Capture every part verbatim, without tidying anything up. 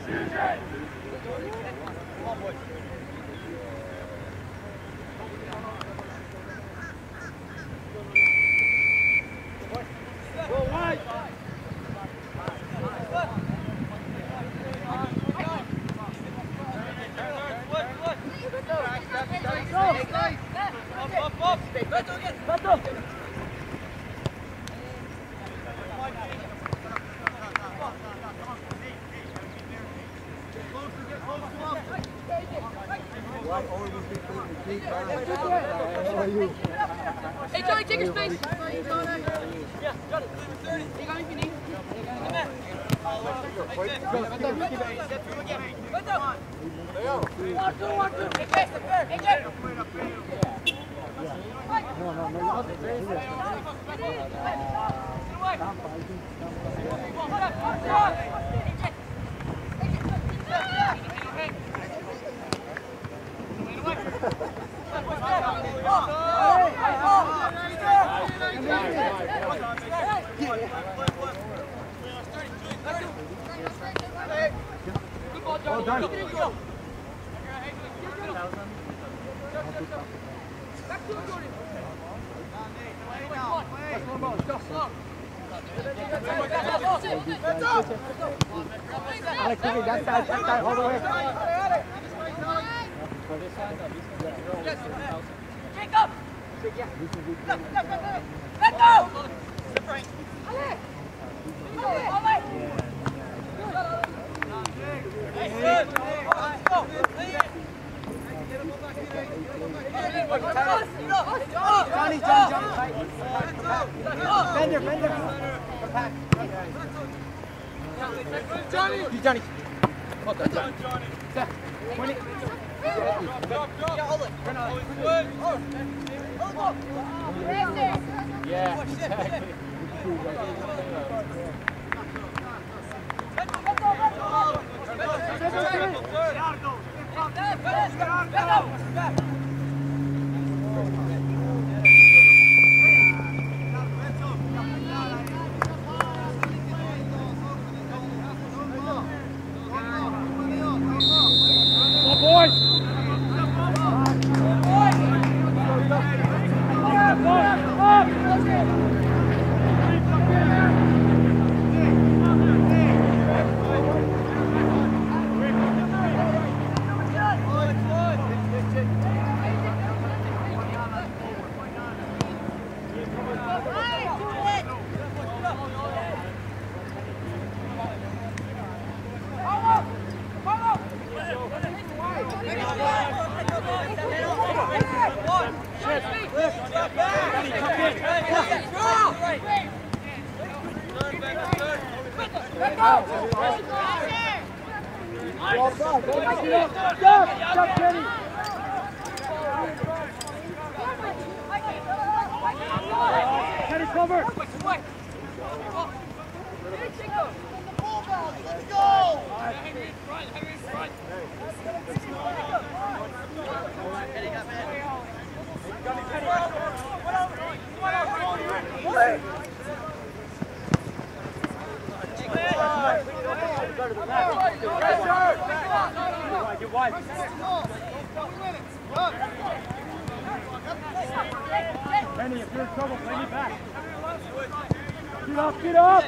Hey, Johnny, take your space. Yeah, Johnny. Hey, Johnny, if you need. Come back. Hey, Jay, step there. Hey, Jay. No, no, no. Get away. Hold up, hold up. Hey, Jay. Oh, done. Back to him, Jordan. Alex, quickly, that side, that side, all the way. Jacob! Let go! Alex! Johnny, Johnny, Johnny. Bender, Bender. Back. Johnny! You, Johnny. Well done, Johnny. Set. twenty. Yeah, exactly. Benny, if you're in trouble, play me back. Get up, get up!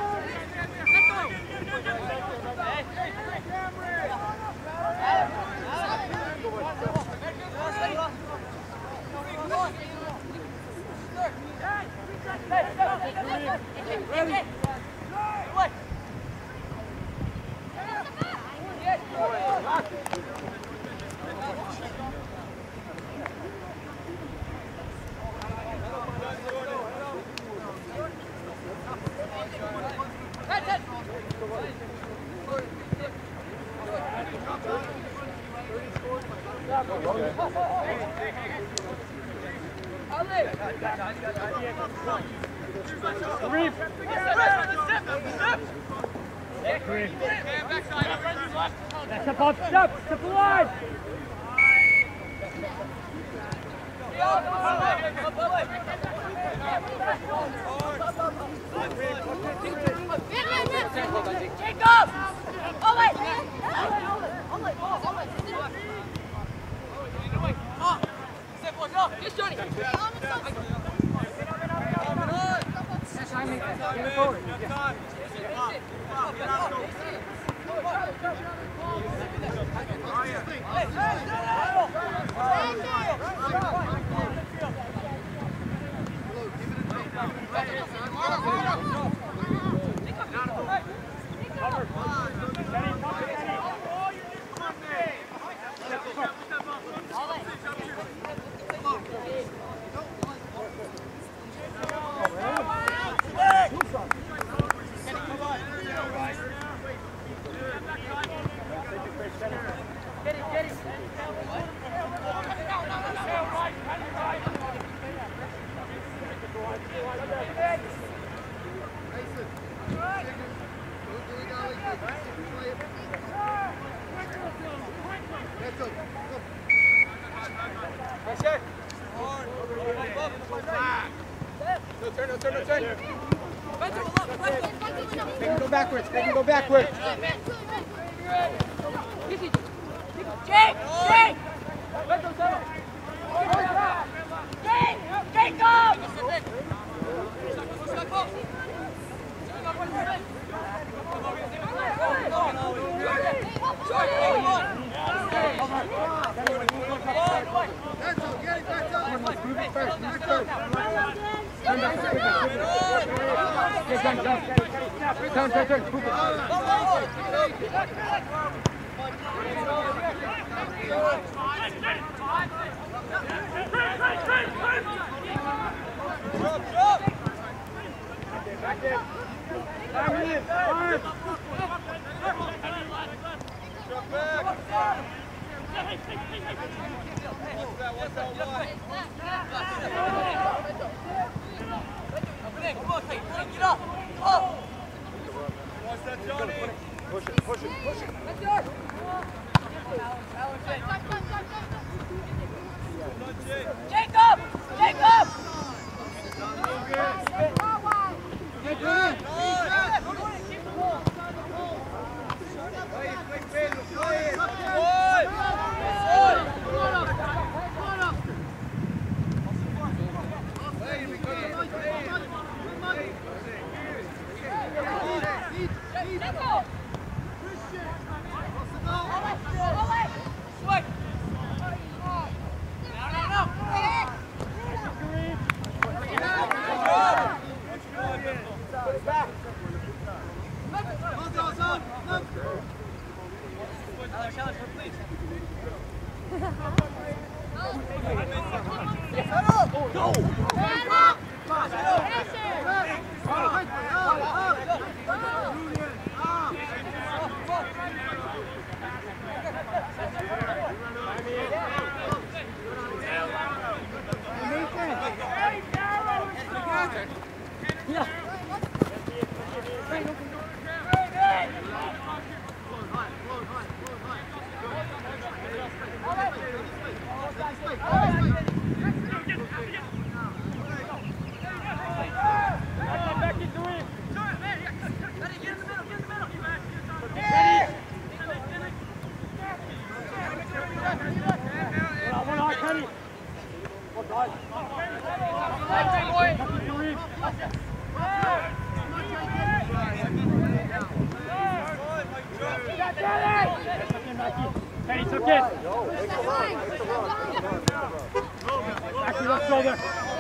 Ready? Step up, step, step alive! Jacob! Oh, wait! Yes, Johnny. They can go backwards. They can go backwards. Jake! Jake! Jake! Jacob! Move it first. Move it first. Turn back. Turn back. Turn, turn, turn. Move it. Back in. Time in. Time. Drop back. What's that? What's that? One. Get up! Oh! Watch that, Johnny. Push it, push it, push it. That's yours! Jacob! Jacob! Kenny took it. Back to your left shoulder.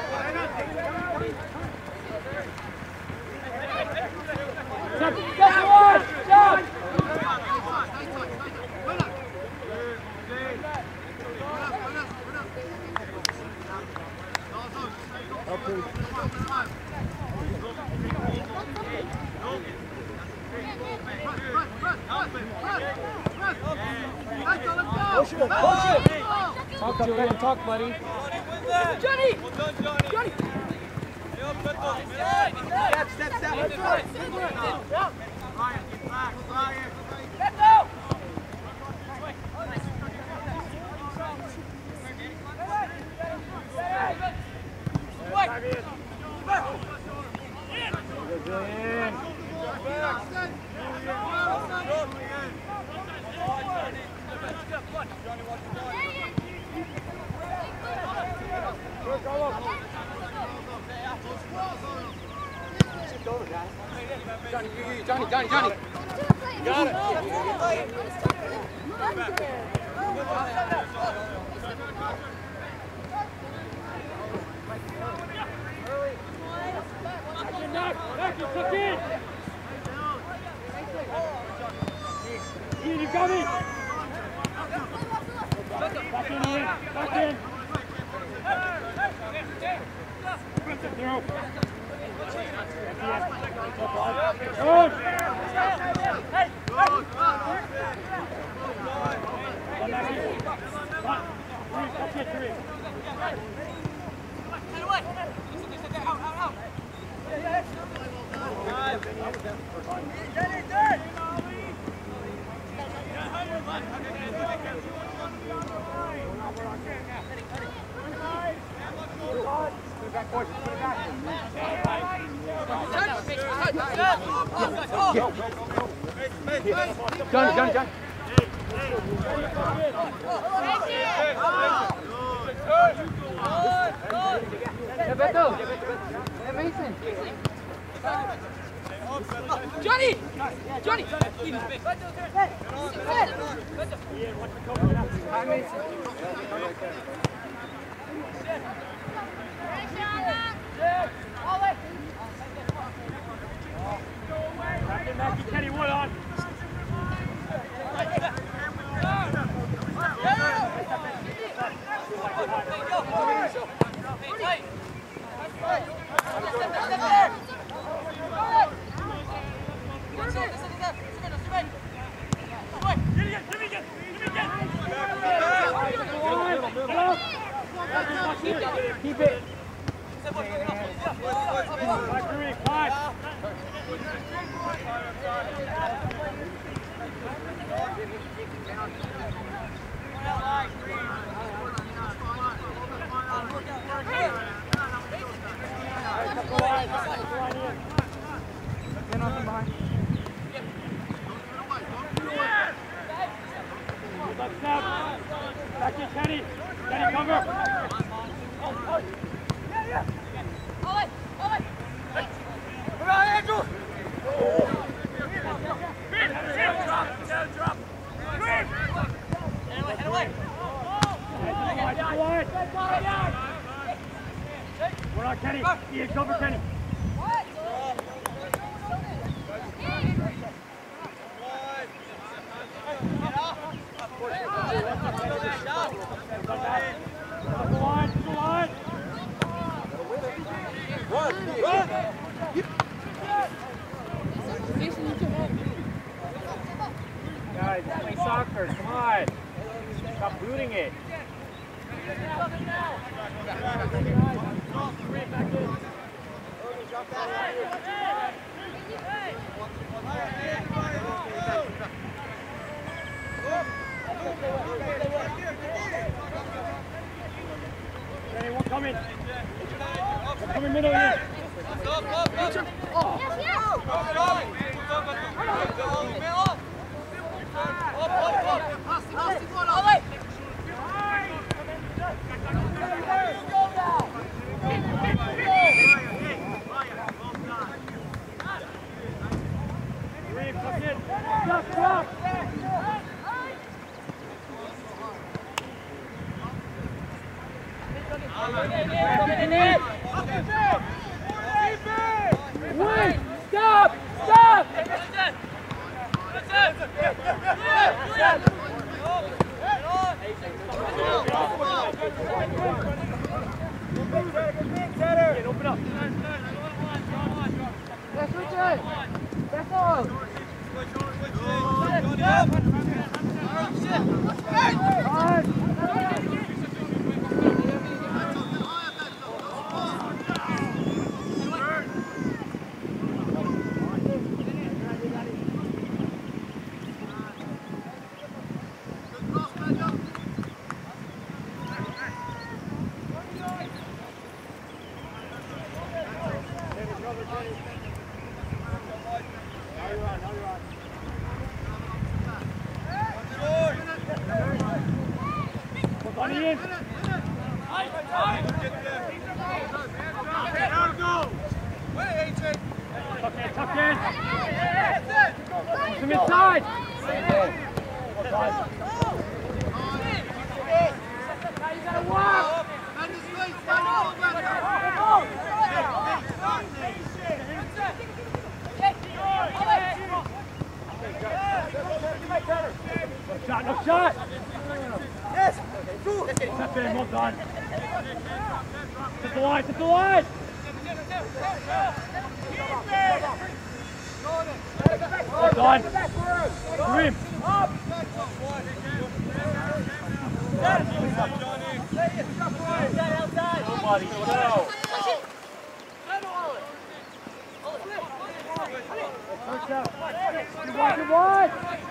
Step, step forward! Stop! Push it, push it! Talk, Julian, talk, buddy. Johnny! Well done, Johnny. Johnny! Step, step, step. Let's go! Ryan, get back, Ryan. Let's go! Johnny, watch the ball. Johnny, Johnny, Johnny, Johnny. Got it. Knock, knock, you took in. Ian, you got me. Back in, Ian. Back in. Throw. Good. Hey. Johnny, Johnny, Johnny. Yeah, Beto. Yeah, Mason. Johnny! Johnny! Hi, Mason. Mackie, Kenny Wood on. Keep it. Five. Back in, Kenny. Kenny, cover. Come on, Andrew! We're on Kenny. Ian, cover Kenny. Go on, go on. Run, run. Guys, play soccer. Come on. Stop booting it. Kenny, one coming. One coming middle here. Stop, stop. Wait! Stop! Stop! Open up. Let's switch it. That's all. Ian. Tuck in, tuck in. Push him inside. Well done. Now you gotta walk. No shot, no shot. Yes. Step in, well done. Set the line, set the line. Well done. Scream. Nobody, go. First out. Good one, good one.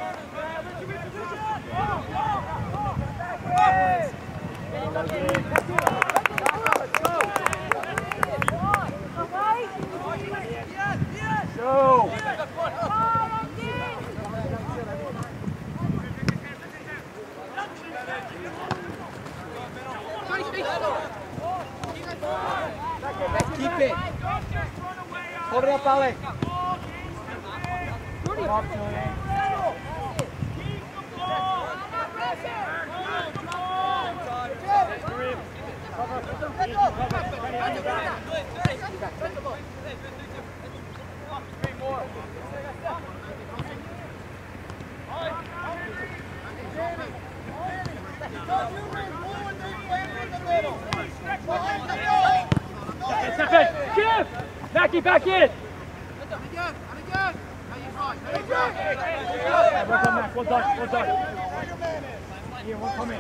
Go. Keep it. Hold it up, Ale. Come up, Julian. Step in, Jim! Mackie, back in! Well done, Mac. Well done, well done. Here, one coming.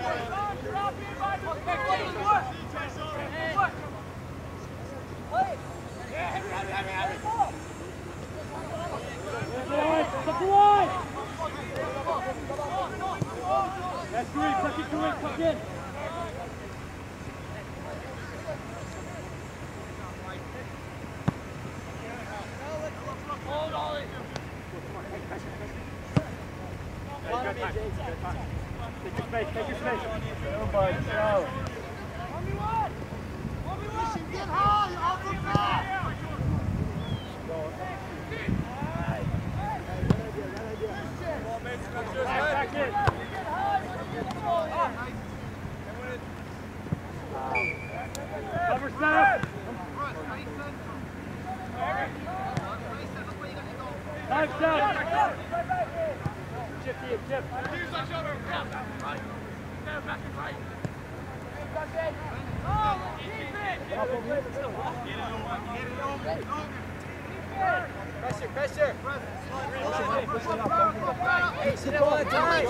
Tuck the line! That's great, tuck it to it, tuck in. Take your space, take your space. Go, bud, go. Get high, off the back. Back in. Cover step. Time step. Chip here, chip. Pressure, pressure. Hey, sit all the time.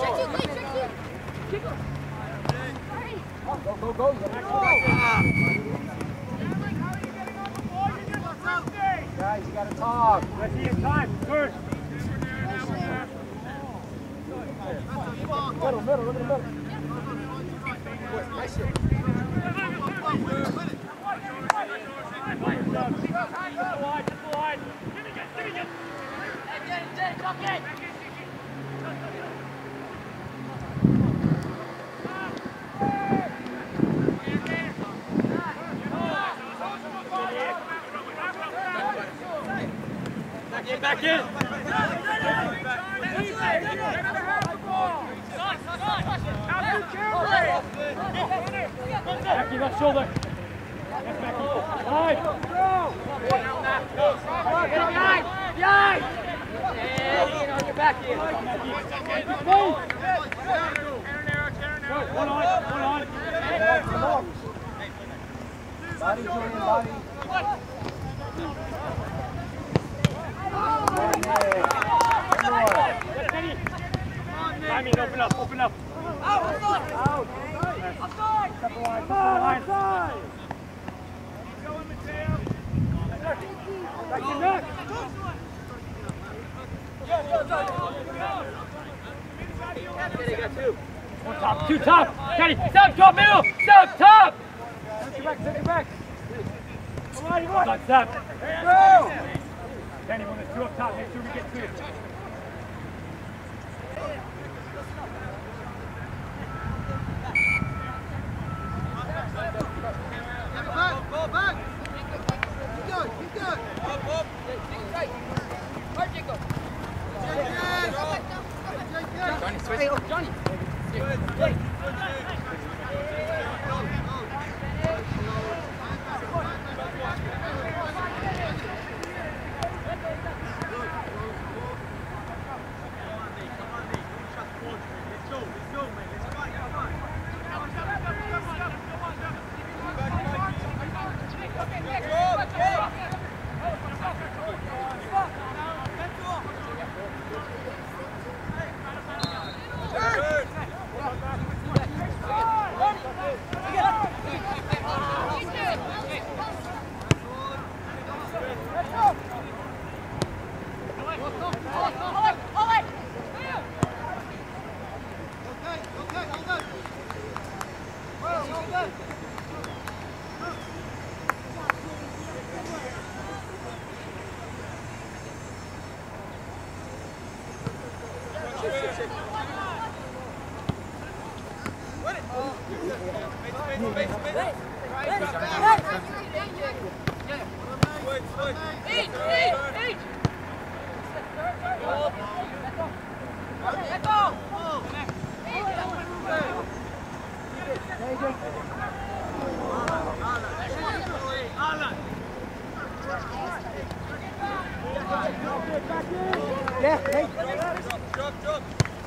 Go, go, go. Guys, you gotta talk. Let's see your time first. Middle, middle, look at the middle. Pressure. Back in! Mackie, left shoulder. Yes, Mackie. Right. Get behind! Behind! And on your back here. Go, one on, one on. Body, Julian, body. Timing, open up, open up. Out, outside! Out. Outside! Step the line, step the line. Outside. Back to back. Kenny, got two. One top, two top. Kenny, step, top, middle. Step, top. Take your back, take your back. Come on, you want. Step. Go. Kenny, when there's two up top, make sure we get two. Get Johnny, switch. Hey, oh, Johnny. Yeah, hey. Drop, drop.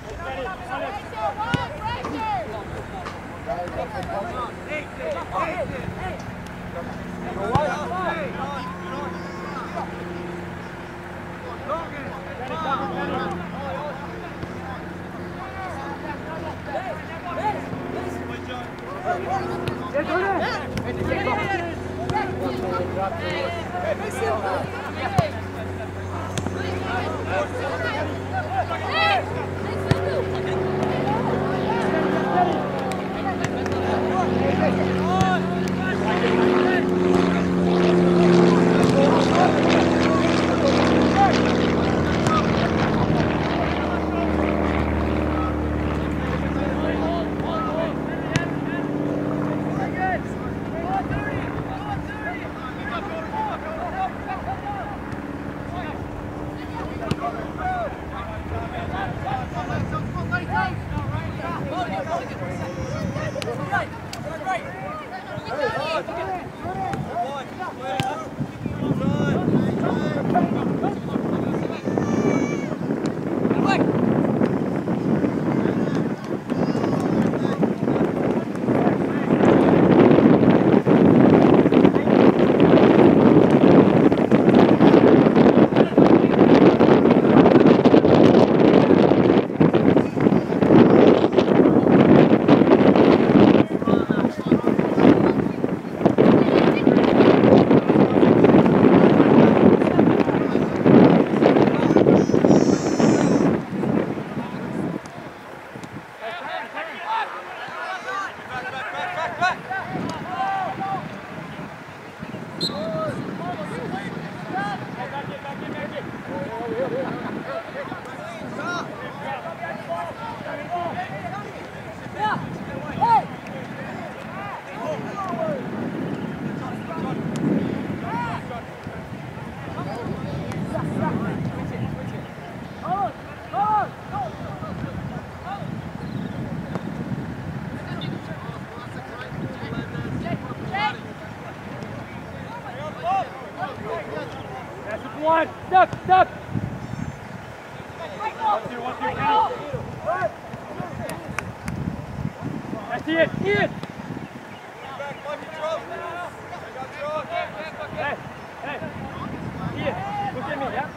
One, step, step. One, two, one, two, count. That's it, Ian. Hey, hey, Ian, look at me, yeah?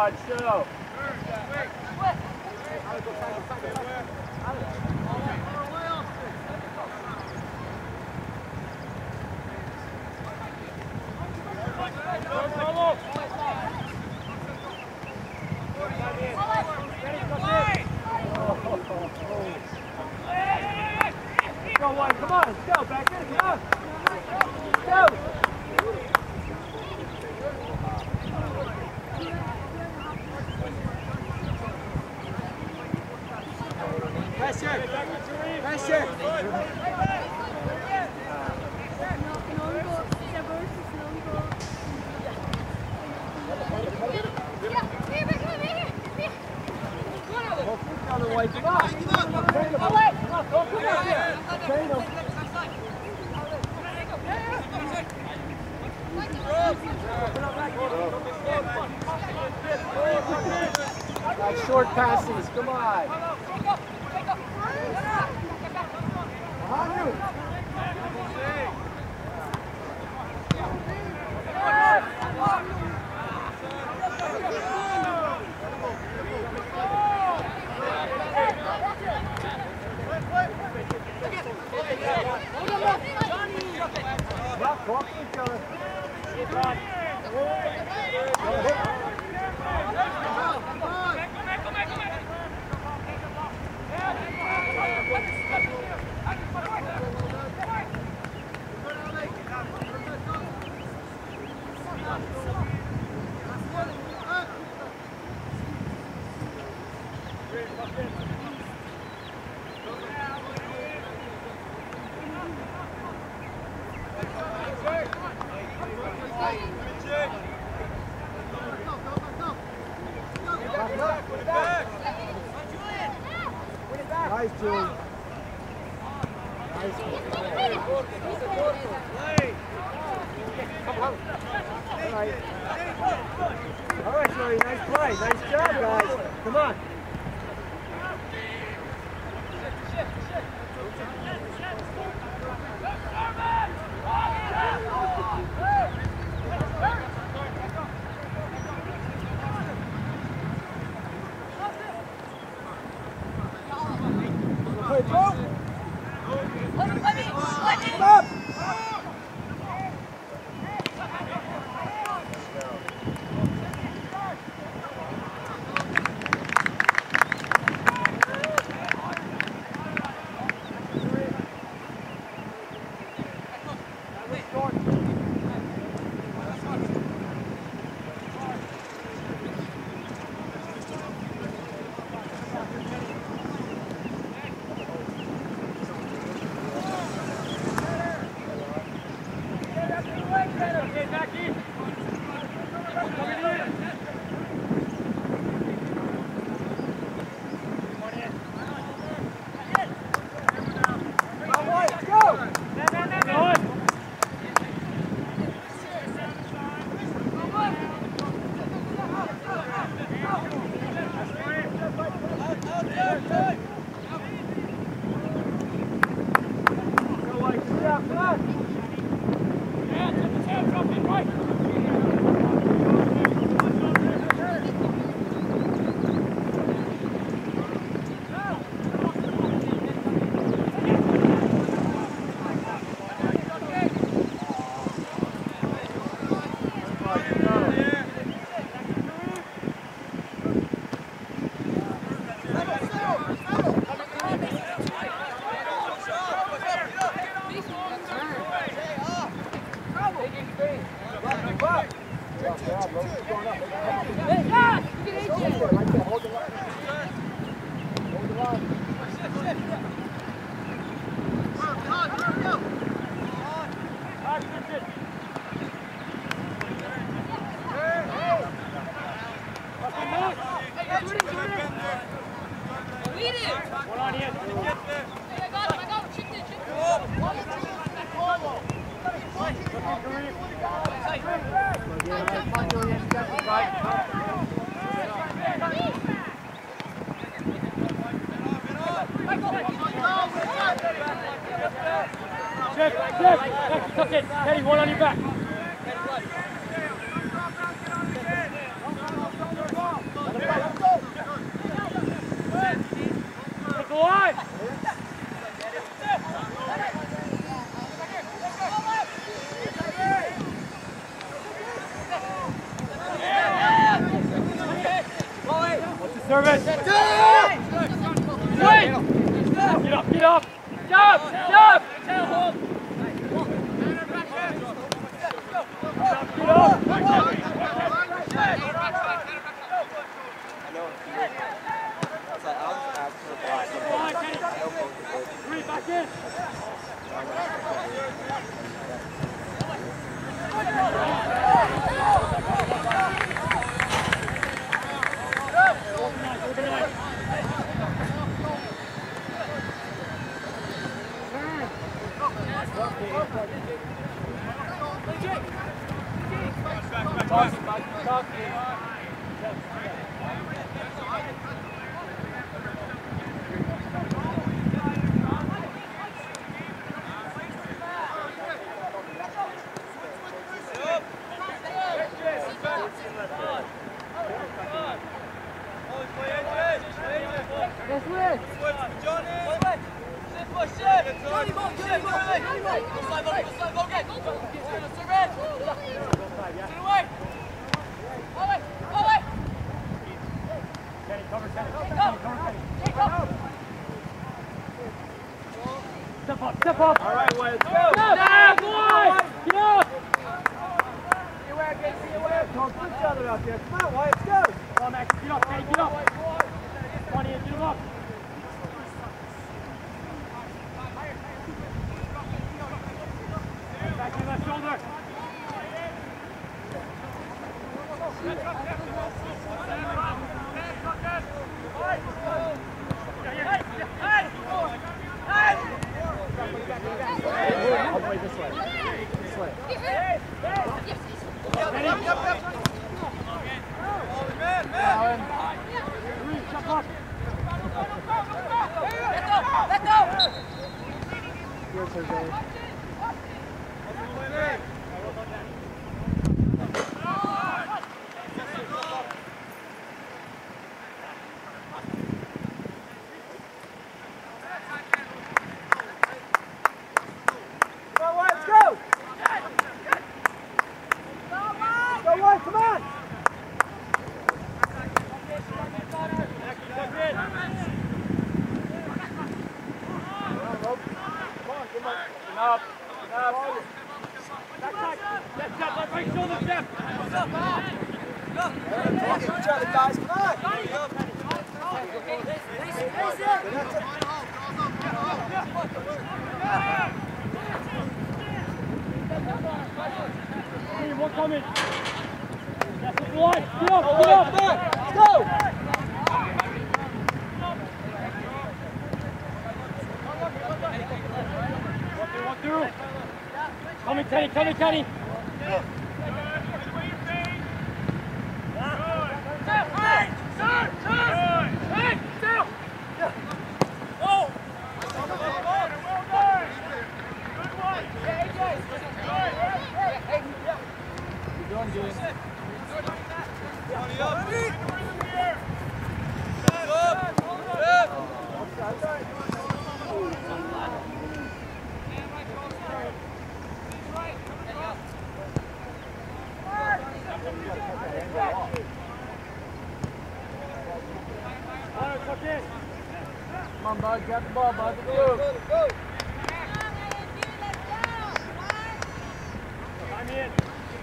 on, show. Go, one, come on, let's go, back in, come on. Go. Pressure! Pressure! Come on! Like short passes, come on! Behind you! Talk to each other. Nice, Julie. Nice. All right. All right, Joey. Nice play. Nice job, guys. Come on. Check, check, check, tuck in. Teddy, one on your back. the line. What's the service? Wait! Get up, get up! Stop! Stop! Get up! Three, back in! Step up, step up! All right, Wyatt, let's go! Step, step, boy! Get up! See where I can see where. Don't push each other out there. Come on, Wyatt, let's go! Come on, Max, get up, Kenny, get up! Come on, Ian, get him up! Back to that shoulder! All the way this way. This way. Jump up! Let go! Here's her game. Coming. That's the line. Get up, get up. Let's go. One through, one through. Coming, Kenny, coming, Kenny. Come on, bud. Grab the ball, bud. Go, go, go. I'm in.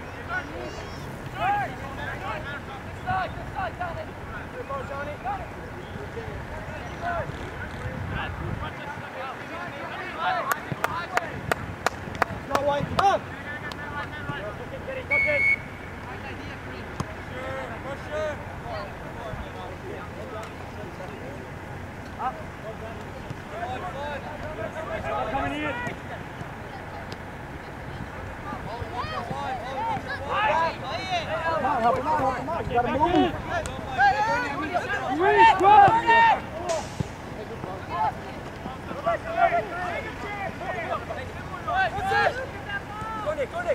Go, White. Come on. Up. Coming in. Come on, help him out, help him out. You gotta move him. Reach, run! Go, Nick, go, Nick.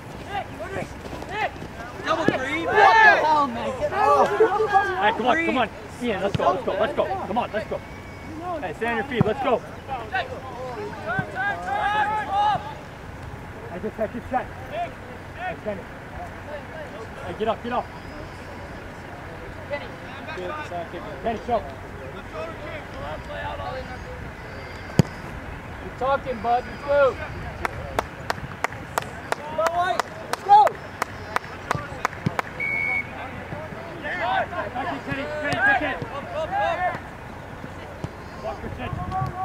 Double three. What the hell, man? Get off. All right, come on, come on. Ian, let's go, let's go, let's go. Come on, let's go. Hey, stay on your feet. Let's go. Hey, just get set. Hey, Kenny. Hey, get up, get up. Kenny. Kenny, show. You're talking, bud. Let's go. Come on, White. Let's go. Back in, Kenny. Kenny, pick it. Walk for six.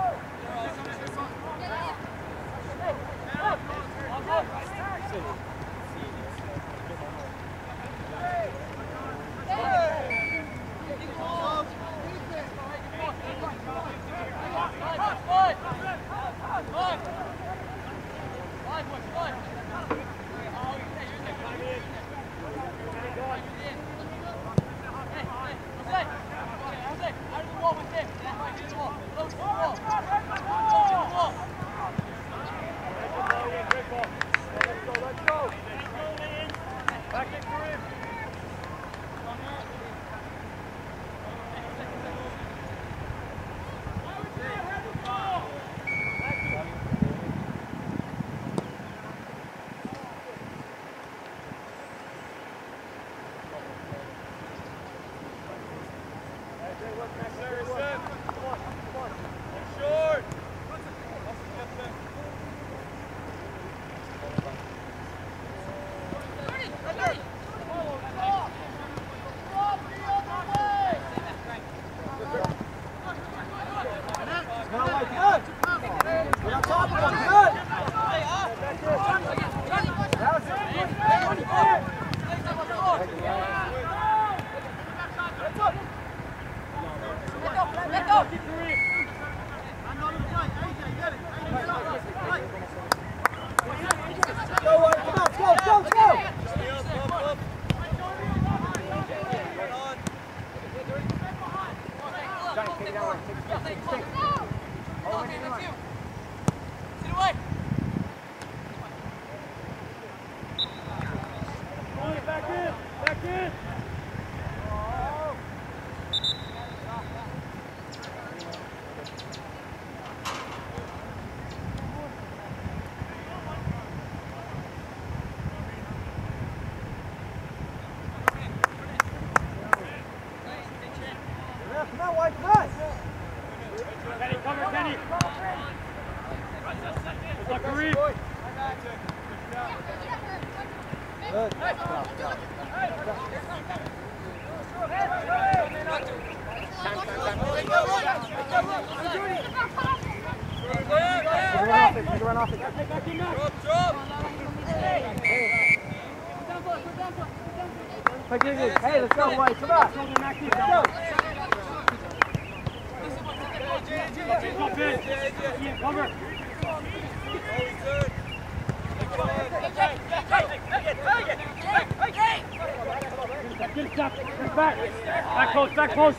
Hey, let's go, White. Come on. Let's go. Cover. Get stop. Get back. Back post. Back post.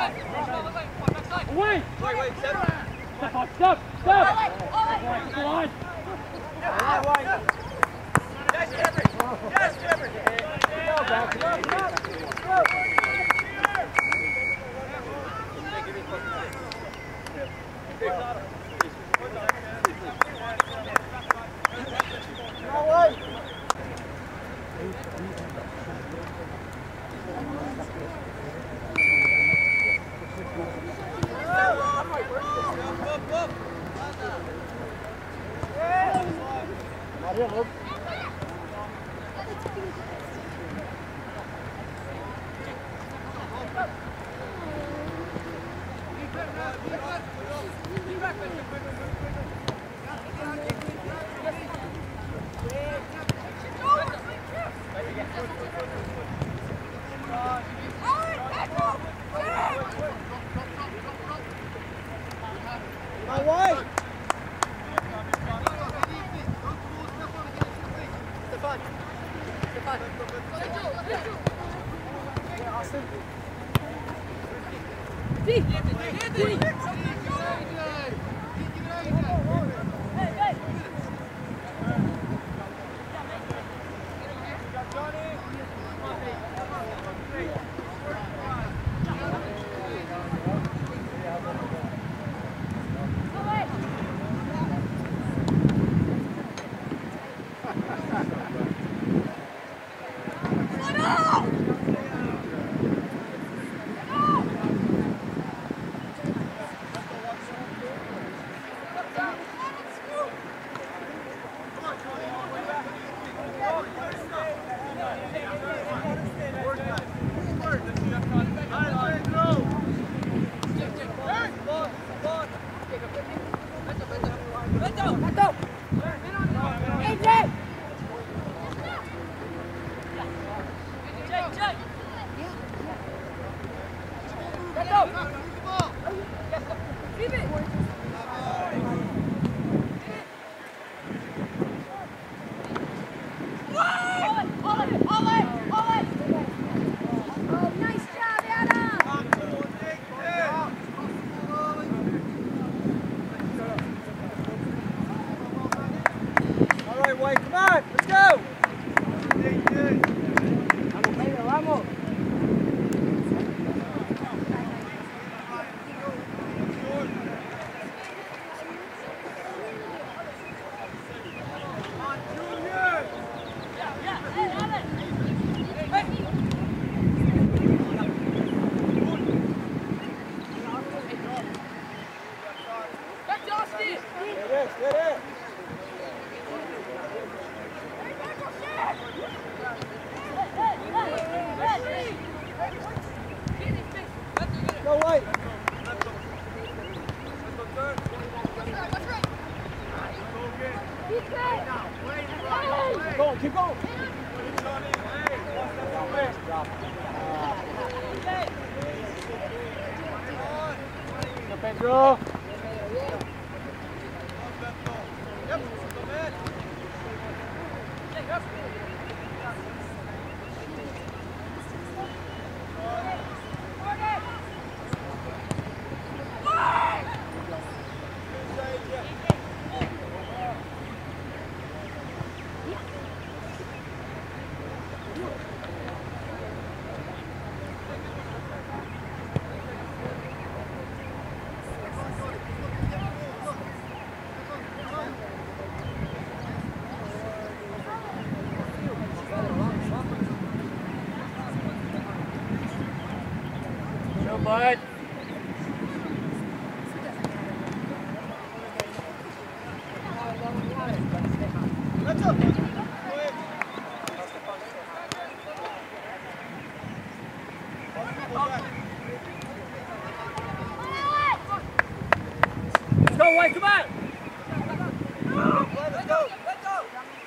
Away. Wait, wait, step. Step up. Step. Step. Get the line. All right, White. Yes, Jeffrey. Yes, Jeffrey. Go, back. Go, go. Go, White. Not here, Luke. My wife. Stefan. Stefan. Yeah, Austin. D. D. D. Pedro. Bud. Let's go, White, come on! Let's go, let's go!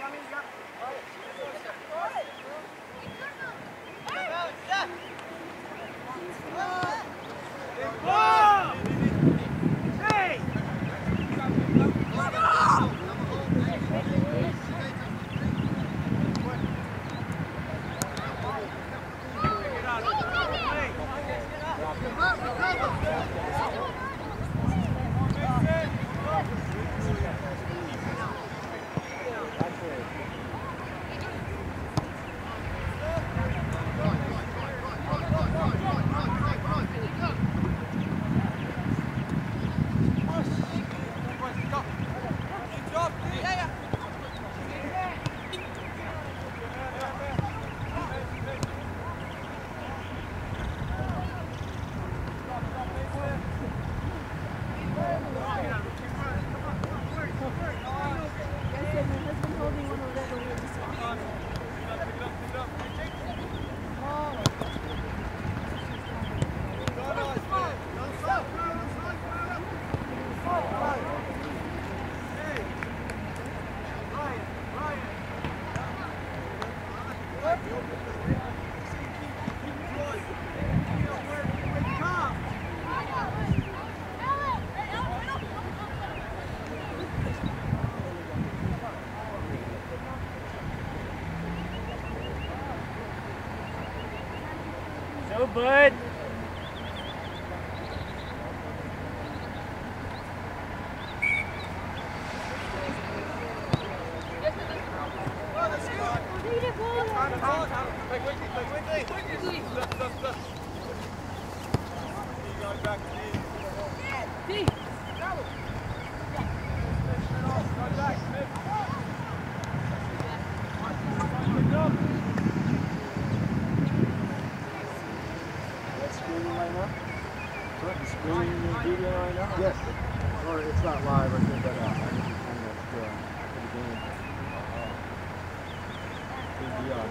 Go, Bud. Yes. Or it's not live, I think, but uh, I'm just trying to still for the game. Uh, yeah.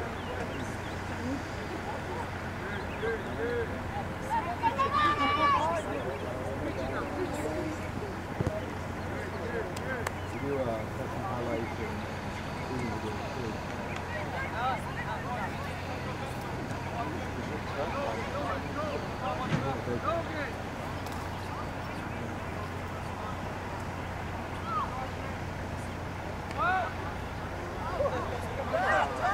We do uh, some highlights and things of this too. Time!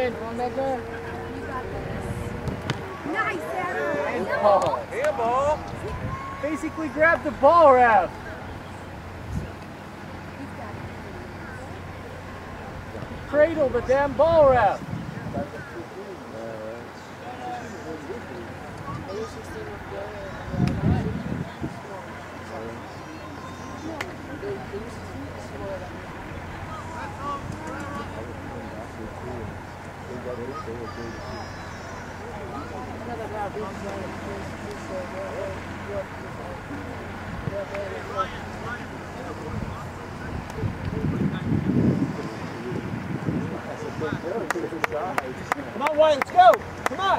in. Come on, back there. Nice, Adam. Handball. Handball. Basically grab the ball, Rav. Cradle the damn ball, Rav. Come on, Wyatt, let's go. Come on.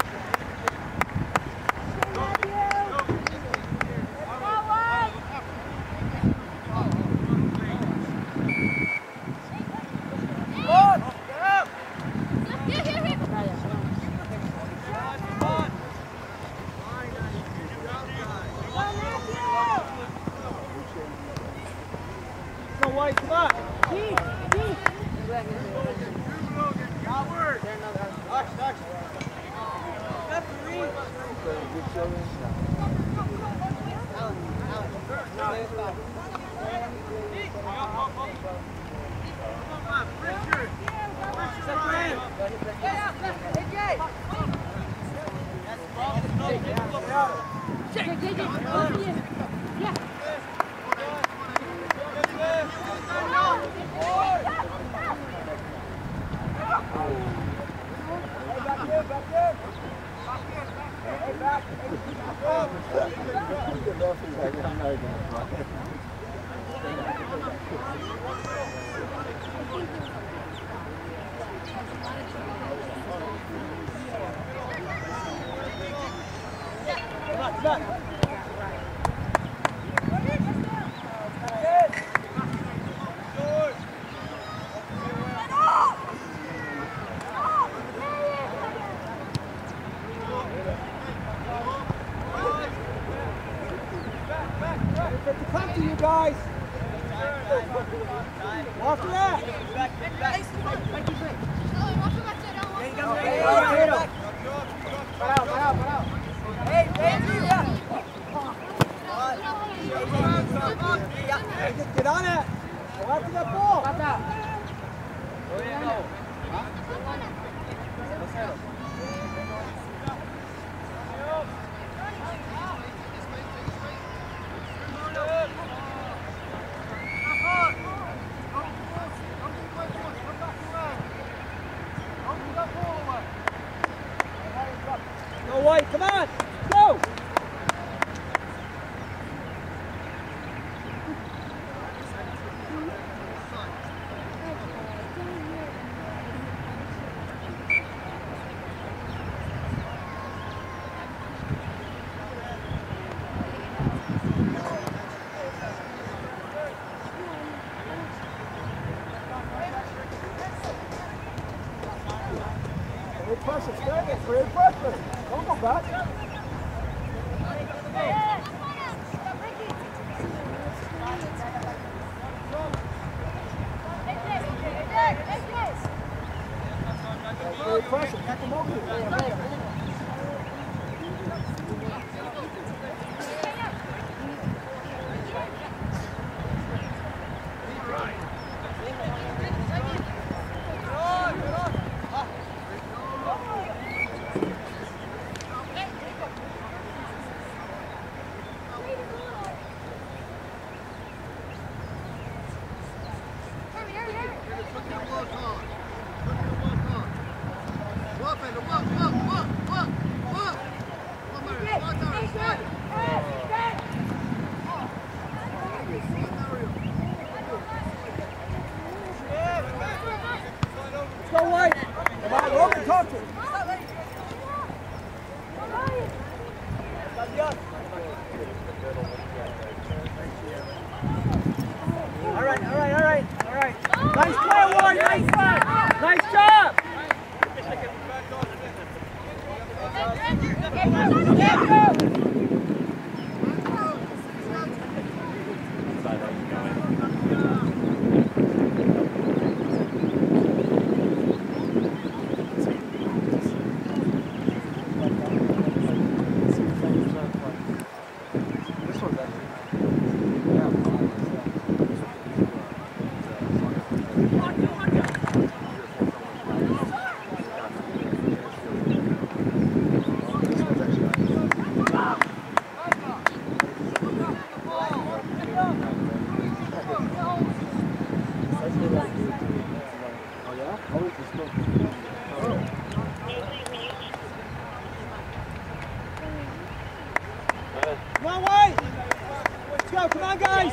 Come on, White! Let's go, come on, guys!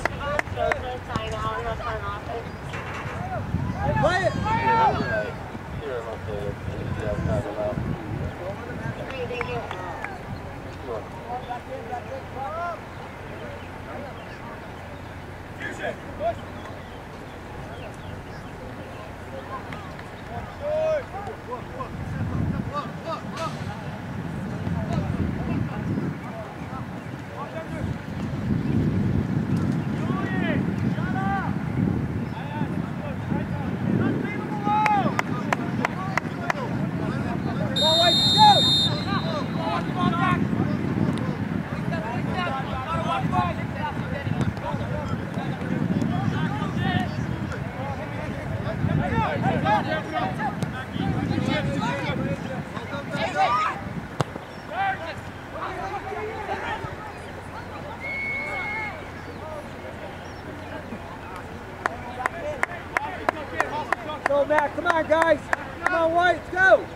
Play it! Go, Matt, come on, guys! Come on, White, let's go!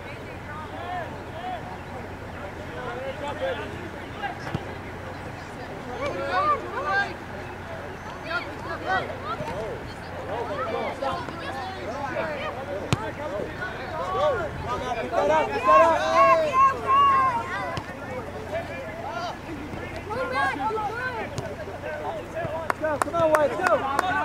Pick that up, pick that up! Let's go, come on, White, let's go!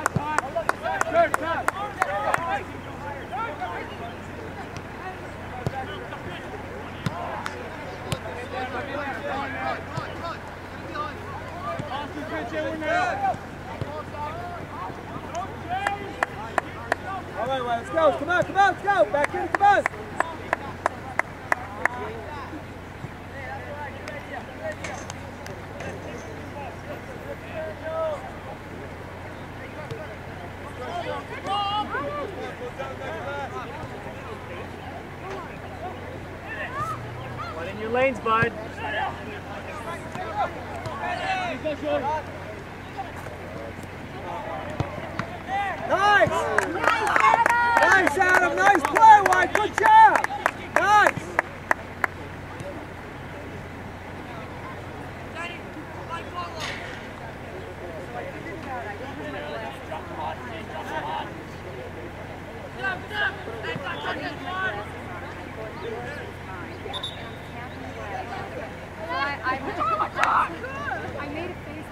All right, well, let's go. Come on, come on, let's go. Back in, come on. One in your lanes, bud. Nice! Nice, Adam. Nice play, White. Good job. Nice. I made a face.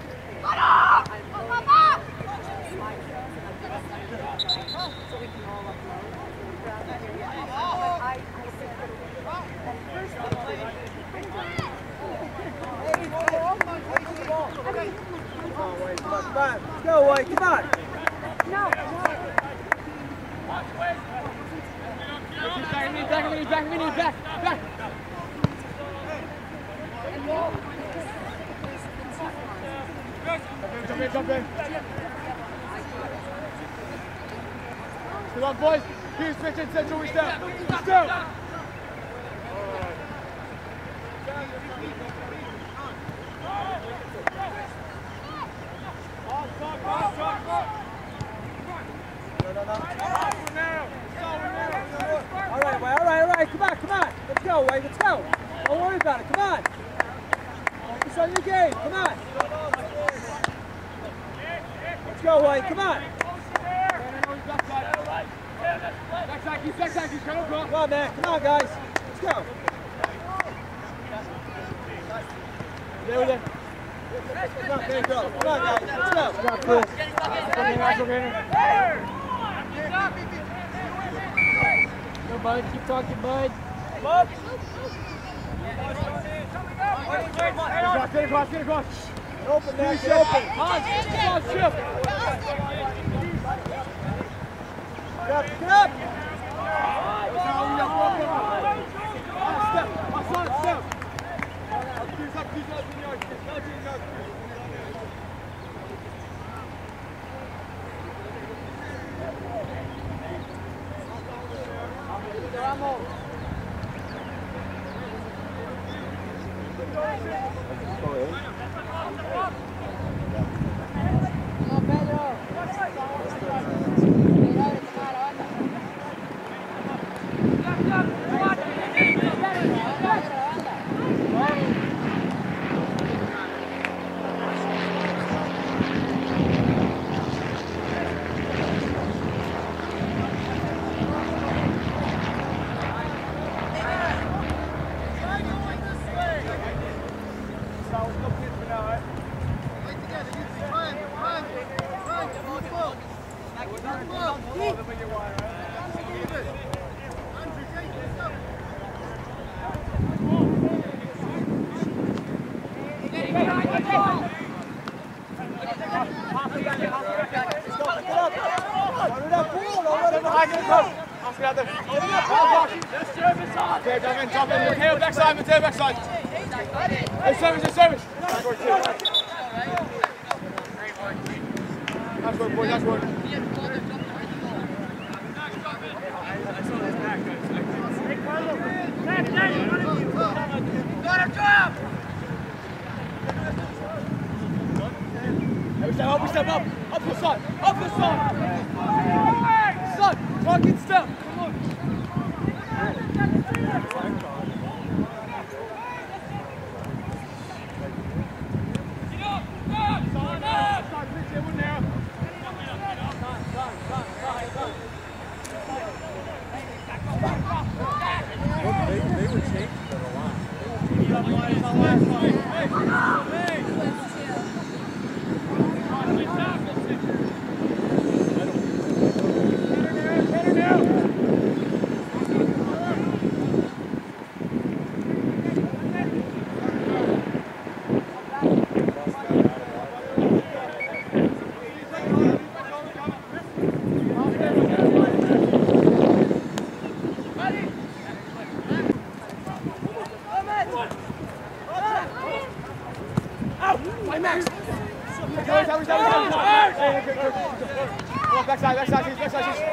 So we can all upload. I, I said, at first I Come on, White. Come on, come on. Let's go, White. Come on. No, no. Back, back, back, back, back. Jump in, jump in. Come on, boys. Here's switch in central. We step. Let's go. No, no, no. All right, White. All right, all right. Come on, come on. Let's go, White. Let's go. Don't worry about it. Come on. Focus on your game. Come on. Let's go, White. Come on. Come on, man. Come on, guys. Let's go. There we go. Come on, there you go. Come on, guys. Let's go. Come on, Chris. Go, bud. Keep talking, bud. Get across, get across. Open, man. Get open. Pause. Shift. Get up. Get up. Ask it out there. Just service on. Okay, jump in, jump in. Mateo, backside, Mateo, backside. Hey, service, hey, service. Nice work, too. Nice work, boy, nice work. Got him, drop! Every step up, we step up. Up the sun, up the sun. Sun, fucking step. Come on. They were changed for a lot. Backside, backside, backside, backside.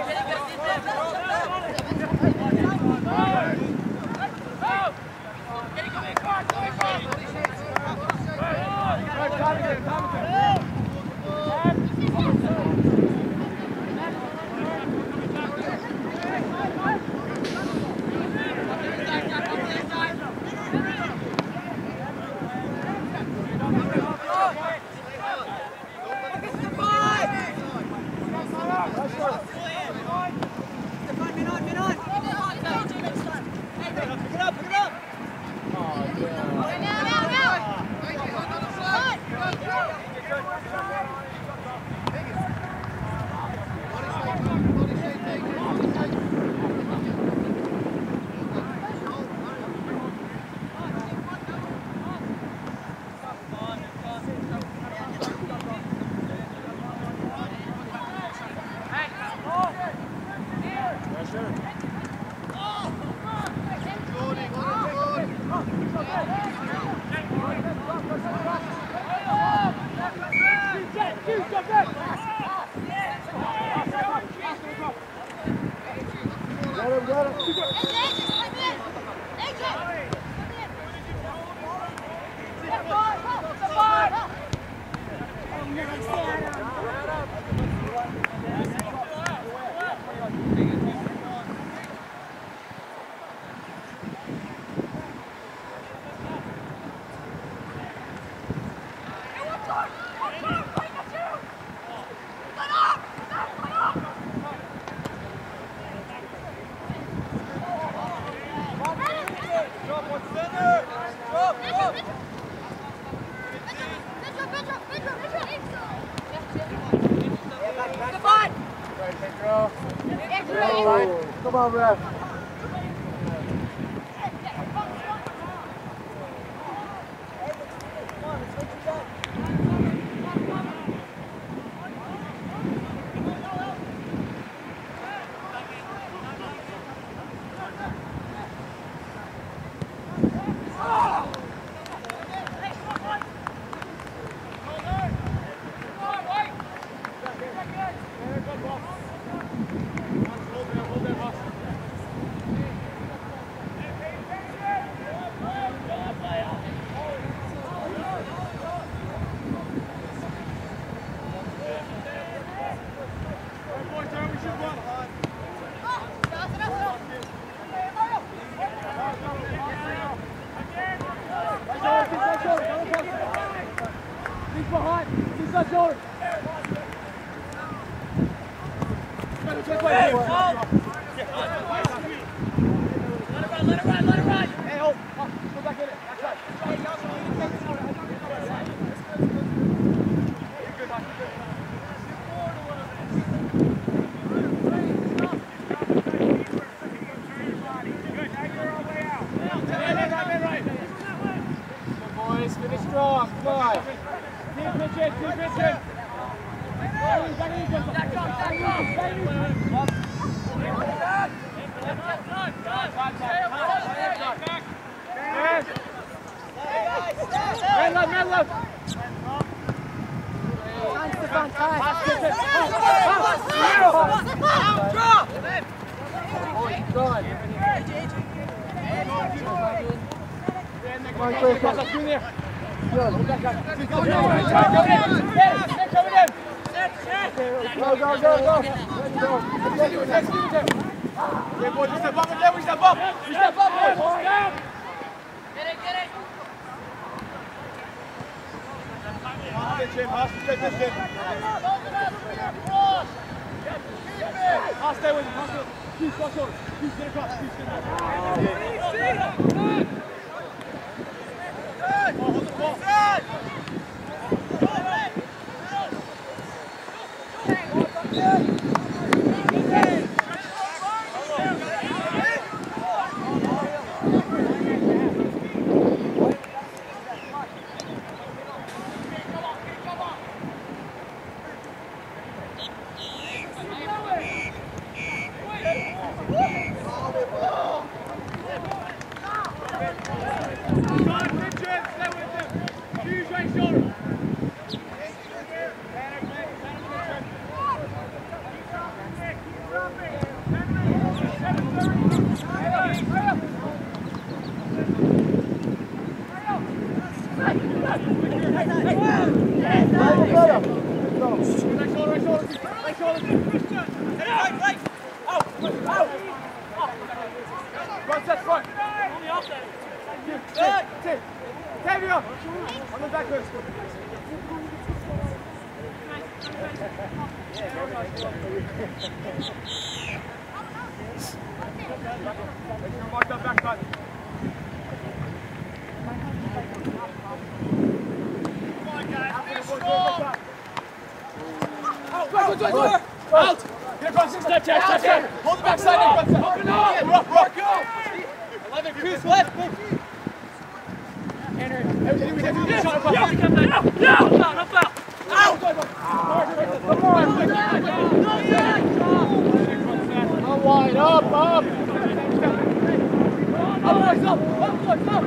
Come on, ref. Come on, clear, Cross come up through there. Good. Coming in. Coming in. Coming in. Go, go, go, go. Let's go. Let's do it, let's do it. Yeah, boys, we step up again, we step up. We step up, boys. Down. Get it, get it. Pass it, Jim. Pass it, take this, Jim. I'll stay with him. Pass it. Keith, cross over. Keith, get across. Keith, get across. Hold the ball. Out! Get across, step check, step check. Hold the backside, Nick, backside. Open up! Rock, rock, go! eleven, Chris, left. Henry, everything we did, we did, shot across. No, no, no, no foul. Out! Come wide, up, up. Up, boys, up, up, boys, up.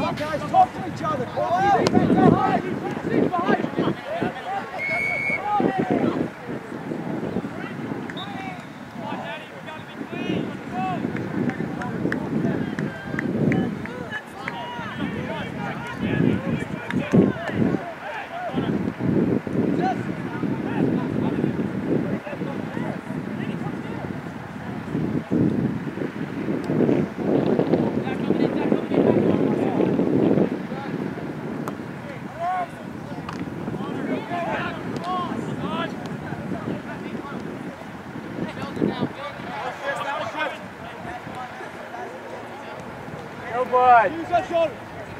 on, guys, talk to each other. Come on. Use that shoulder.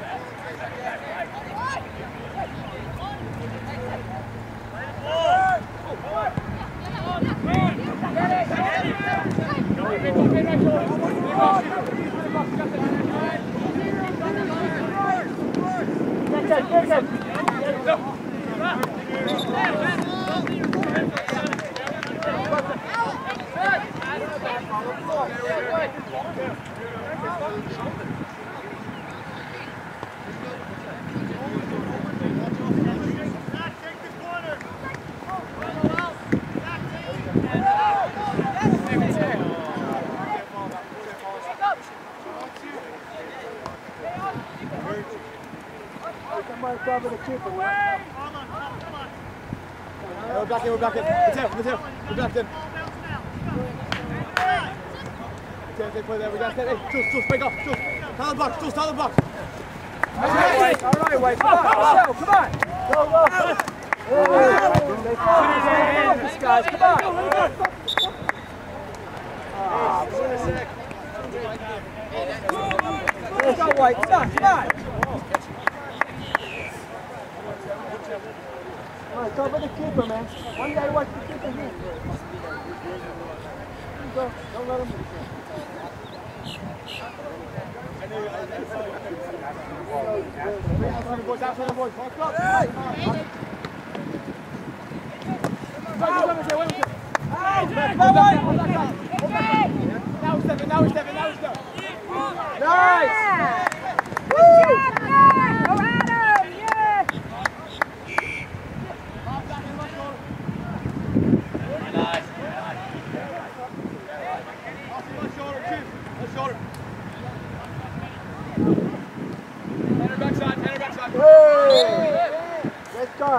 Cover the keeper. We're back in, we're back in. Matteo, Matteo, we're back in. Matteo, take play there, we got that. Hey, Jules, Jules, break off, Jules. Tell the box, Jules, tell the box. All right, all right, Wade, come on, Michelle, come on. Go, go. They follow this, guys, come on. Let's go, White, come on, come on. All right, cover the keeper, man. One guy watch the keeper here. Go. Don't let him. Boys, outside the boys. Walk up. Now he's stepping, now he's stepping, now he's stepping. Nice! Let's go.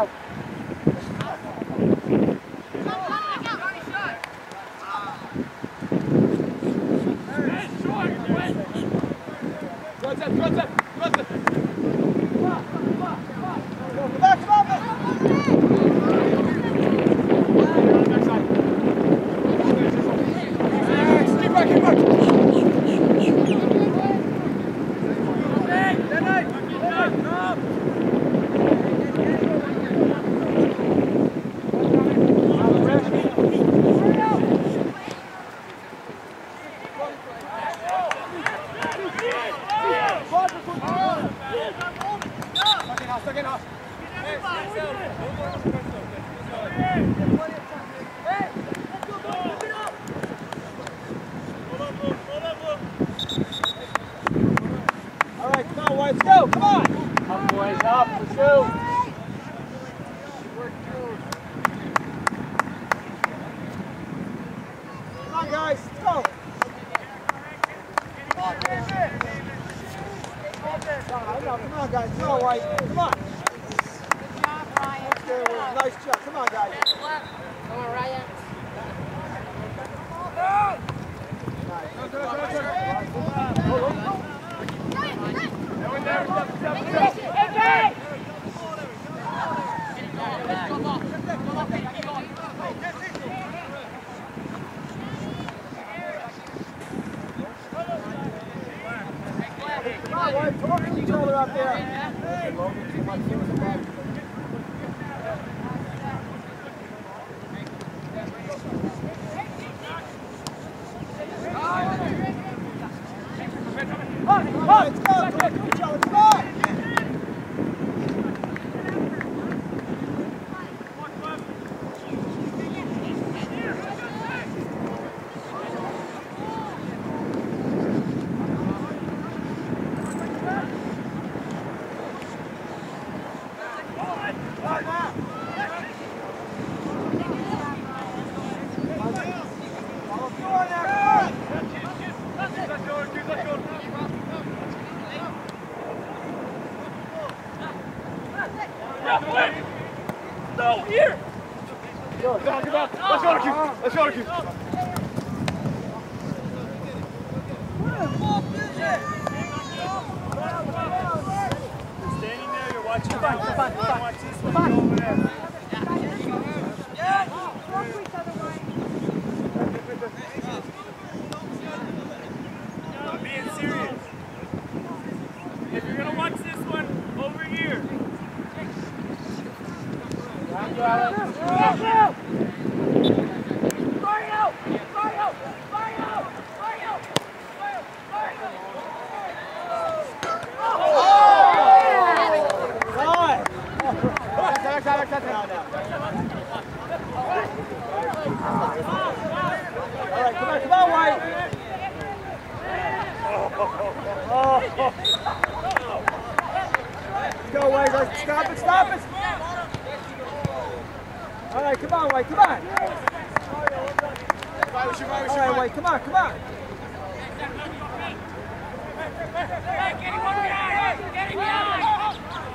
No, here! Let's go, let's go, let's go, let's go. Standing there, you're watching. Come on, come on, come on. Watch this one. Go over there. I'm being serious. If you're gonna watch this one, over here. Down you, Alex. Fire out! Fire out! Fire out! Fire out! Fire out! Alright, come on, come on, White! Let's go, White, let's stop it, stop it! Alright, come on, White, come on! Alright, White, come on, come on! Get him behind!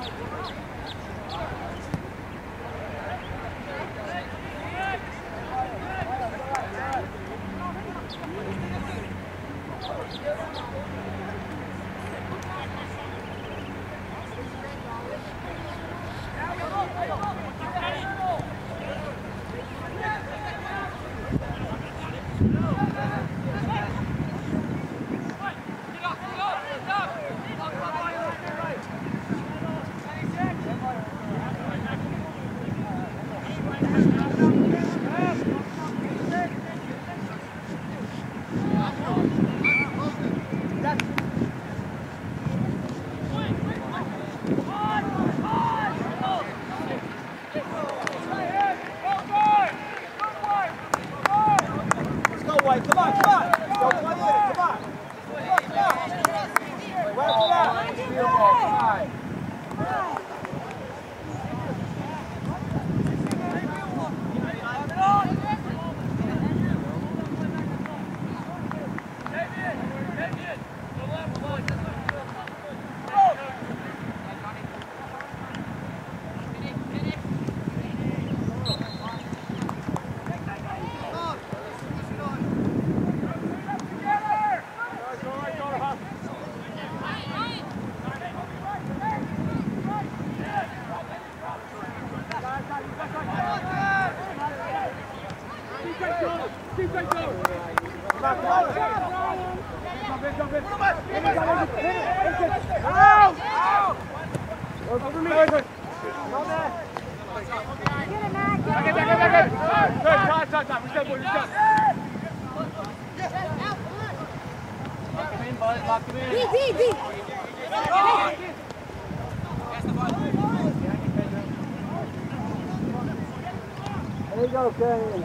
There you go, Kenny.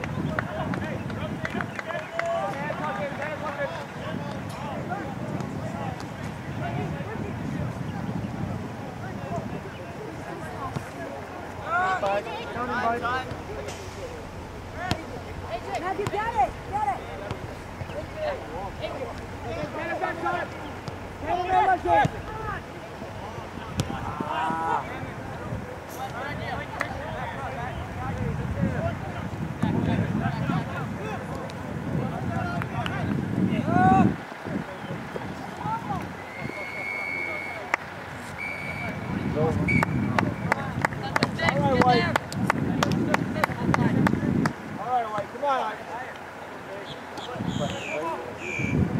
Matthew, get it! Get it!